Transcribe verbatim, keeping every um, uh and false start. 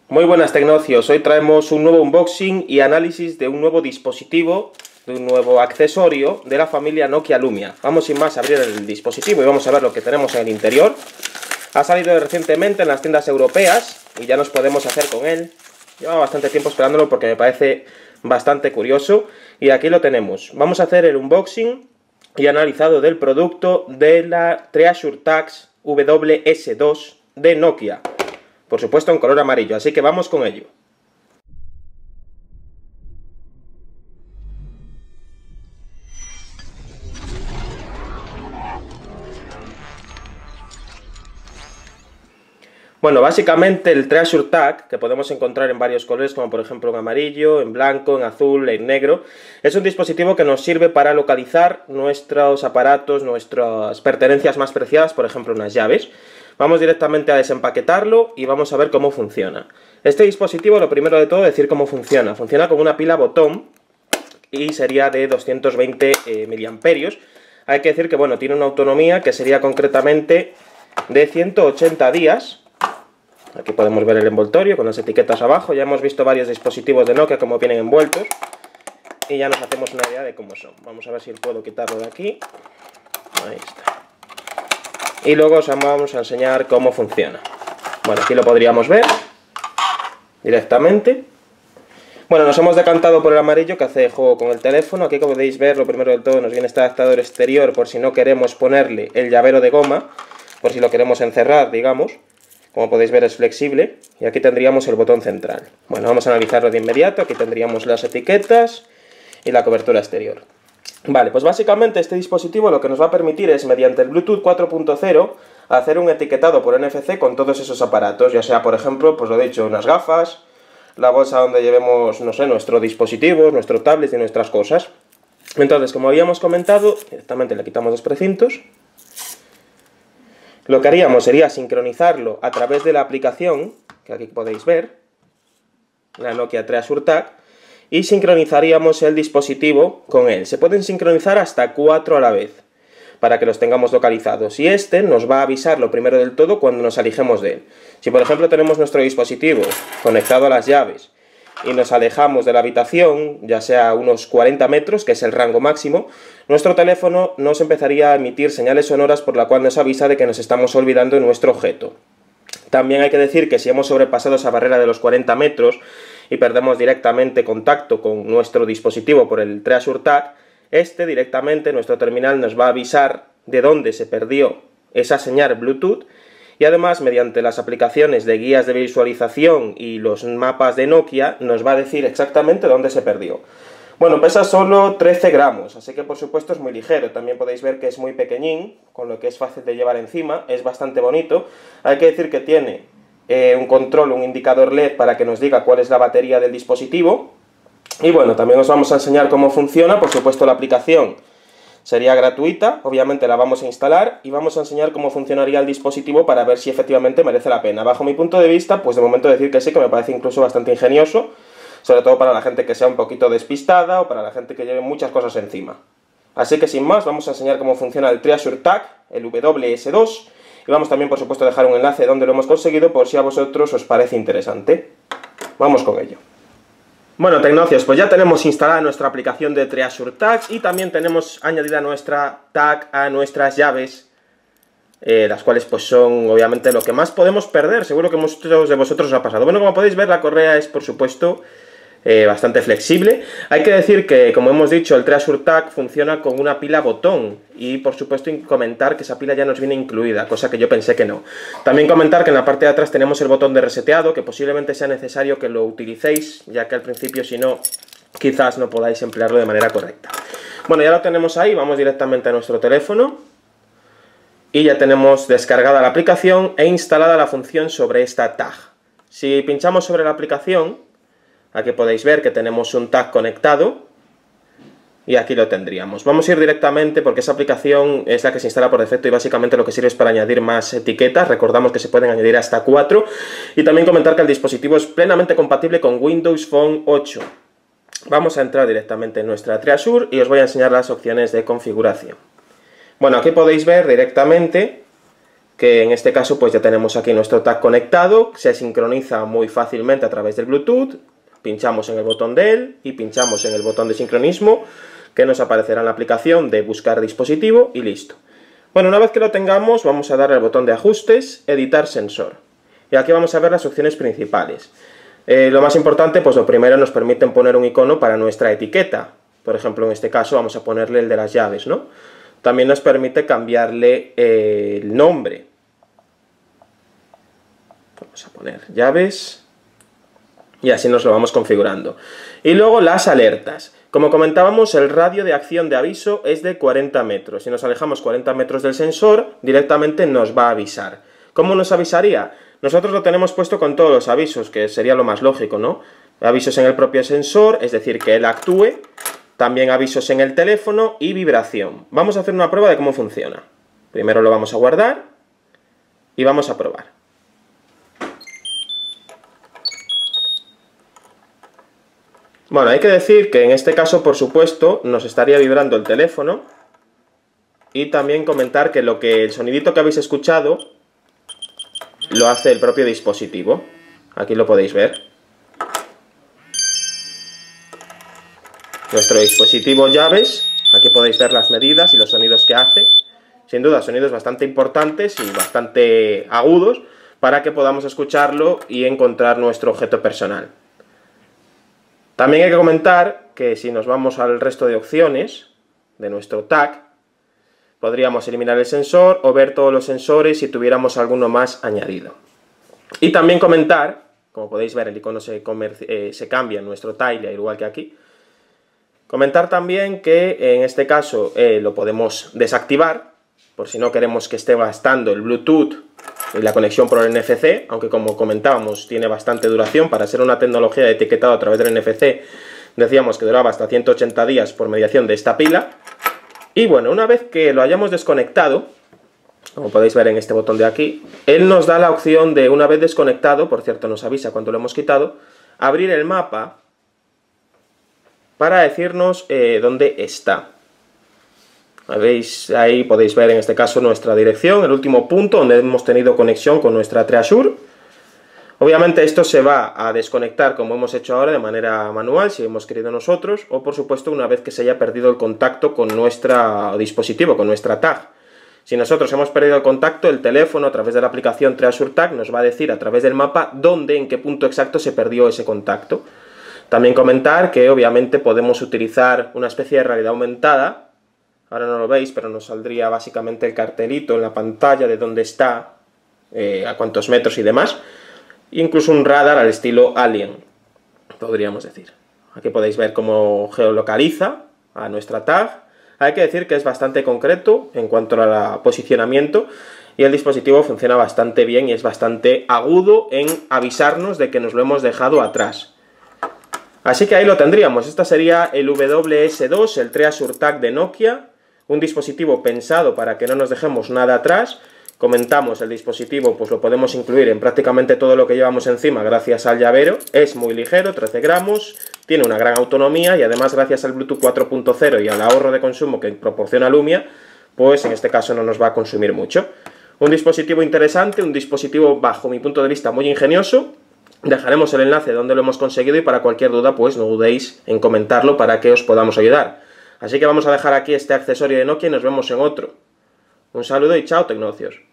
Muy buenas tecnocios, hoy traemos un nuevo unboxing y análisis de un nuevo dispositivo, de un nuevo accesorio de la familia Nokia Lumia. Vamos sin más a abrir el dispositivo y vamos a ver lo que tenemos en el interior. Ha salido recientemente en las tiendas europeas y ya nos podemos hacer con él. Lleva bastante tiempo esperándolo porque me parece bastante curioso y aquí lo tenemos. Vamos a hacer el unboxing y analizado del producto de la Treasure Tag W S dos de Nokia. Por supuesto en color amarillo, así que vamos con ello. Bueno, básicamente el Treasure Tag, que podemos encontrar en varios colores, como por ejemplo en amarillo, en blanco, en azul, en negro, es un dispositivo que nos sirve para localizar nuestros aparatos, nuestras pertenencias más preciadas, por ejemplo unas llaves. Vamos directamente a desempaquetarlo y vamos a ver cómo funciona. Este dispositivo, lo primero de todo, decir cómo funciona. Funciona con una pila botón y sería de doscientos veinte eh, miliamperios. Hay que decir que, bueno, tiene una autonomía que sería concretamente de ciento ochenta días. Aquí podemos ver el envoltorio con las etiquetas abajo. Ya hemos visto varios dispositivos de Nokia como vienen envueltos. Y ya nos hacemos una idea de cómo son. Vamos a ver si puedo quitarlo de aquí. Ahí está. Y luego os vamos a enseñar cómo funciona. Bueno, aquí lo podríamos ver directamente. Bueno, nos hemos decantado por el amarillo que hace juego con el teléfono. Aquí, como podéis ver, lo primero de todo nos viene este adaptador exterior por si no queremos ponerle el llavero de goma, por si lo queremos encerrar, digamos. Como podéis ver, es flexible. Y aquí tendríamos el botón central. Bueno, vamos a analizarlo de inmediato. Aquí tendríamos las etiquetas y la cobertura exterior. Vale, pues básicamente este dispositivo lo que nos va a permitir es, mediante el Bluetooth cuatro punto cero, hacer un etiquetado por N F C con todos esos aparatos, ya sea, por ejemplo, pues lo he dicho, unas gafas, la bolsa donde llevemos, no sé, nuestro dispositivo, nuestro tablet y nuestras cosas. Entonces, como habíamos comentado, directamente le quitamos los precintos. Lo que haríamos sería sincronizarlo a través de la aplicación, que aquí podéis ver, la Nokia Treasure Tag, y sincronizaríamos el dispositivo con él. Se pueden sincronizar hasta cuatro a la vez, para que los tengamos localizados. Y este nos va a avisar lo primero del todo cuando nos alejemos de él. Si por ejemplo tenemos nuestro dispositivo conectado a las llaves y nos alejamos de la habitación, ya sea unos cuarenta metros, que es el rango máximo, nuestro teléfono nos empezaría a emitir señales sonoras por la cual nos avisa de que nos estamos olvidando de nuestro objeto. También hay que decir que si hemos sobrepasado esa barrera de los cuarenta metros y perdemos directamente contacto con nuestro dispositivo por el Treasure Tag, este directamente, nuestro terminal, nos va a avisar de dónde se perdió esa señal Bluetooth y además, mediante las aplicaciones de guías de visualización y los mapas de Nokia, nos va a decir exactamente dónde se perdió. Bueno, pesa solo trece gramos, así que por supuesto es muy ligero. También podéis ver que es muy pequeñín, con lo que es fácil de llevar encima, es bastante bonito. Hay que decir que tiene eh, un control, un indicador L E D para que nos diga cuál es la batería del dispositivo. Y bueno, también os vamos a enseñar cómo funciona. Por supuesto la aplicación sería gratuita, obviamente la vamos a instalar y vamos a enseñar cómo funcionaría el dispositivo para ver si efectivamente merece la pena. Bajo mi punto de vista, pues de momento decir que sí, que me parece incluso bastante ingenioso, sobre todo para la gente que sea un poquito despistada o para la gente que lleve muchas cosas encima. Así que sin más, vamos a enseñar cómo funciona el Treasure Tag, el W S dos, y vamos también por supuesto a dejar un enlace donde lo hemos conseguido por si a vosotros os parece interesante. Vamos con ello. Bueno, tecnocios, pues ya tenemos instalada nuestra aplicación de Treasure Tag y también tenemos añadida nuestra tag a nuestras llaves, eh, las cuales pues son obviamente lo que más podemos perder, seguro que muchos de vosotros os ha pasado. Bueno, como podéis ver, la correa es por supuesto eh, bastante flexible. Hay que decir que, como hemos dicho, el Treasure Tag funciona con una pila botón y por supuesto comentar que esa pila ya nos viene incluida, cosa que yo pensé que no. También comentar que en la parte de atrás tenemos el botón de reseteado, que posiblemente sea necesario que lo utilicéis, ya que al principio si no, quizás no podáis emplearlo de manera correcta. Bueno, ya lo tenemos ahí, vamos directamente a nuestro teléfono y ya tenemos descargada la aplicación e instalada la función sobre esta tag. Si pinchamos sobre la aplicación, aquí podéis ver que tenemos un tag conectado y aquí lo tendríamos. Vamos a ir directamente porque esa aplicación es la que se instala por defecto y básicamente lo que sirve es para añadir más etiquetas. Recordamos que se pueden añadir hasta cuatro y también comentar que el dispositivo es plenamente compatible con Windows Phone ocho. Vamos a entrar directamente en nuestra Treasure y os voy a enseñar las opciones de configuración. Bueno, aquí podéis ver directamente que en este caso pues ya tenemos aquí nuestro tag conectado, se sincroniza muy fácilmente a través del Bluetooth, pinchamos en el botón de él y pinchamos en el botón de sincronismo, que nos aparecerá en la aplicación de buscar dispositivo y listo. Bueno, una vez que lo tengamos, vamos a dar al botón de ajustes, editar sensor. Y aquí vamos a ver las opciones principales. Eh, lo más importante, pues lo primero nos permiten poner un icono para nuestra etiqueta. Por ejemplo, en este caso vamos a ponerle el de las llaves, ¿no? También nos permite cambiarle eh, el nombre. Vamos a poner llaves. Y así nos lo vamos configurando. Y luego las alertas. Como comentábamos, el radio de acción de aviso es de cuarenta metros. Si nos alejamos cuarenta metros del sensor, directamente nos va a avisar. ¿Cómo nos avisaría? Nosotros lo tenemos puesto con todos los avisos, que sería lo más lógico, ¿no? Avisos en el propio sensor, es decir, que él actúe. También avisos en el teléfono y vibración. Vamos a hacer una prueba de cómo funciona. Primero lo vamos a guardar y vamos a probar. Bueno, hay que decir que en este caso, por supuesto, nos estaría vibrando el teléfono. Y también comentar que lo que el sonidito que habéis escuchado lo hace el propio dispositivo. Aquí lo podéis ver. Nuestro dispositivo llaves, aquí podéis ver las medidas y los sonidos que hace. Sin duda, sonidos bastante importantes y bastante agudos para que podamos escucharlo y encontrar nuestro objeto personal. También hay que comentar que si nos vamos al resto de opciones de nuestro tag, podríamos eliminar el sensor o ver todos los sensores si tuviéramos alguno más añadido. Y también comentar, como podéis ver, el icono se, eh, se cambia en nuestro tile, igual que aquí. Comentar también que en este caso eh, lo podemos desactivar, por si no queremos que esté gastando el Bluetooth y la conexión por el N F C, aunque como comentábamos tiene bastante duración. Para ser una tecnología de etiquetado a través del N F C, decíamos que duraba hasta ciento ochenta días por mediación de esta pila. Y bueno, una vez que lo hayamos desconectado, como podéis ver en este botón de aquí, él nos da la opción de, una vez desconectado, por cierto nos avisa cuando lo hemos quitado, abrir el mapa para decirnos eh, dónde está. ¿Veis? Ahí podéis ver en este caso nuestra dirección, el último punto donde hemos tenido conexión con nuestra Treasure. Obviamente esto se va a desconectar como hemos hecho ahora de manera manual, si hemos querido nosotros, o por supuesto una vez que se haya perdido el contacto con nuestro dispositivo, con nuestra tag. Si nosotros hemos perdido el contacto, el teléfono a través de la aplicación Treasure Tag nos va a decir a través del mapa dónde, en qué punto exacto se perdió ese contacto. También comentar que obviamente podemos utilizar una especie de realidad aumentada. Ahora no lo veis, pero nos saldría básicamente el cartelito en la pantalla de dónde está, eh, a cuántos metros y demás. E incluso un radar al estilo Alien, podríamos decir. Aquí podéis ver cómo geolocaliza a nuestra tag. Hay que decir que es bastante concreto en cuanto al posicionamiento y el dispositivo funciona bastante bien y es bastante agudo en avisarnos de que nos lo hemos dejado atrás. Así que ahí lo tendríamos. Esta sería el W S dos, el Treasure Tag de Nokia, un dispositivo pensado para que no nos dejemos nada atrás. Comentamos, el dispositivo pues lo podemos incluir en prácticamente todo lo que llevamos encima gracias al llavero. Es muy ligero, trece gramos, tiene una gran autonomía y además gracias al Bluetooth cuatro punto cero y al ahorro de consumo que proporciona Lumia, pues en este caso no nos va a consumir mucho. Un dispositivo interesante, un dispositivo bajo mi punto de vista muy ingenioso. Dejaremos el enlace donde lo hemos conseguido y para cualquier duda pues no dudéis en comentarlo para que os podamos ayudar. Así que vamos a dejar aquí este accesorio de Nokia y nos vemos en otro. Un saludo y chao, tecnocios.